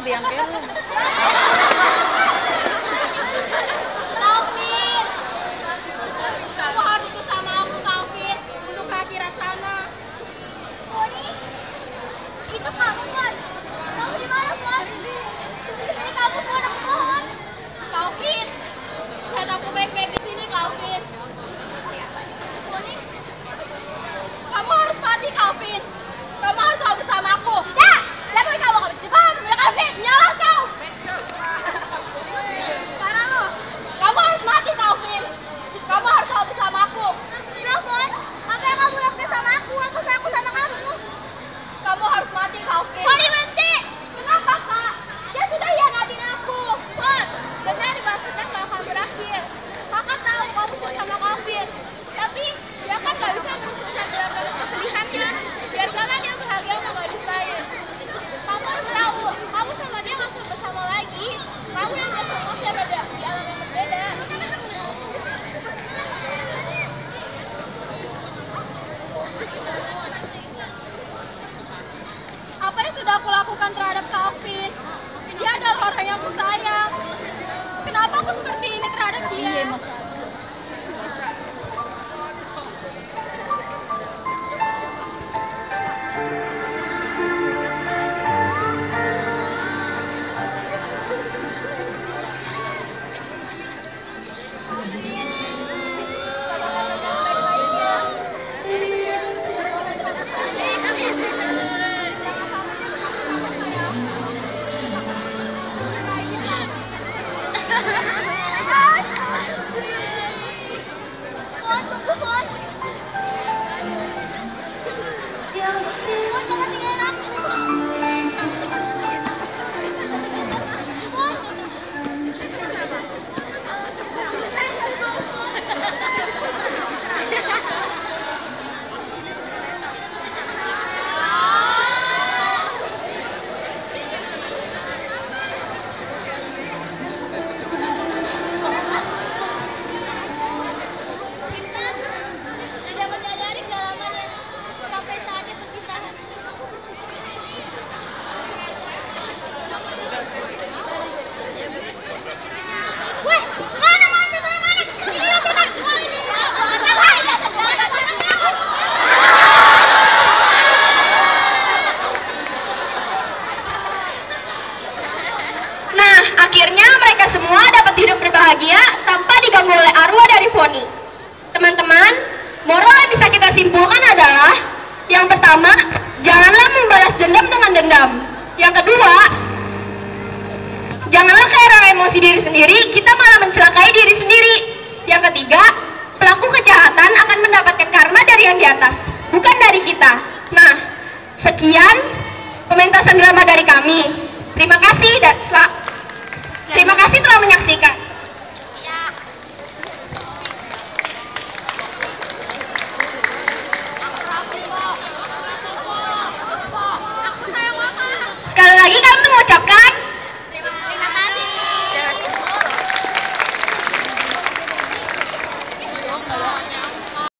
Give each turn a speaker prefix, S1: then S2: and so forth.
S1: biang kerok.
S2: Calvin, kamu harus ikut sama aku, Calvin, untuk ke akhirat sana.
S3: Poni, itu kamu, Pon. Kamu di mana, Pon? Ini kamu, Pon, aku mohon.
S2: Calvin, lihat aku baik-baik di sini, Calvin.
S3: Poni,
S2: Kamu harus mati, Calvin. Kamu harus selalu bersama aku.
S3: dah! Siapa yang kamu tidak paham, ya, Calvin?
S2: Nyala kau.
S3: Parah lo.
S2: Kamu harus mati, Calvin. Kamu harus selalu bersama aku.
S3: Loh, Pon, apa yang kamu lakukan sama aku? Aku sama kamu.
S2: Kamu harus mati, Calvin.
S3: Poni, berhenti!
S2: Kenapa, Kak? Dia sudah hianatin aku.
S3: Pon, benar maksudnya kalau kamu berakhir. Kakak tahu kamu suka sama Calvin. Tapi dia kan gak bisa menyelesaikan dalam kesedihannya. Biarkanlah dia bahagia sama gadis lain. Kamu harus tahu, kamu sama dia gak bisa bersama lagi. Kamu dan dia semua berada di alam yang berbeda.
S2: Apa yang sudah aku lakukan terhadap Calvin? Dia adalah orang yang aku sayang. Kenapa aku seperti ini terhadap dia?
S3: Pon, tunggu, Pon. Pon, jangan tinggalin aku. Pon. Kita tidak menyadari kedalamannya sampai saatnya perpisahan. Weh, mana? Ini lo kita keluar ini.
S4: Nah, akhirnya mereka semua dapat hidup berbahagia tanpa diganggu oleh arwah dari Poni. Teman-teman, moral yang bisa kita simpulkan adalah yang pertama, janganlah membalas dendam dengan dendam. Yang kedua, janganlah karena emosi diri sendiri, kita malah mencelakai diri sendiri. Yang ketiga, pelaku kejahatan akan mendapatkan karma dari yang di atas, bukan dari kita. Nah, sekian pementasan drama dari kami. Terima kasih telah menyaksikan.